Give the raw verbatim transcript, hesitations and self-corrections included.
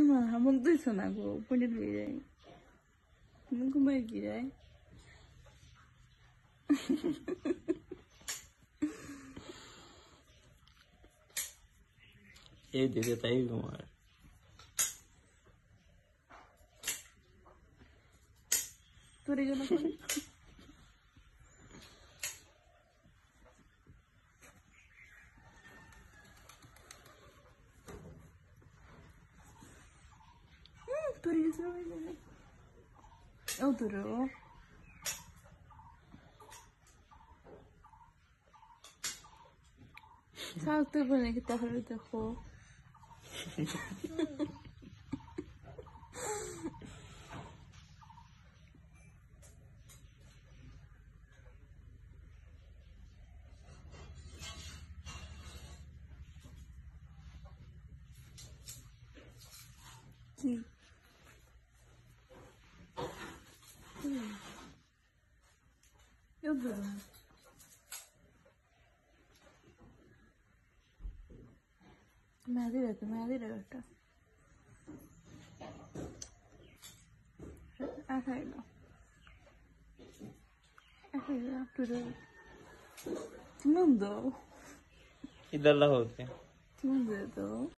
ना हम तो सुना को पंडित भी जाए हम घुमाई की जाए ये दे देता ही घुमा তোরে জন্য করে তোরে গেছে ও তোরে ও সাথ তো বনে কি তাহলে দেখো Sí. Mm. Eu durmo. Mehndi रहती मेहंदी रहता ऐसा ही लो ऐसा ही लो तुझे तुम दो इधर ला होते तुम दे दो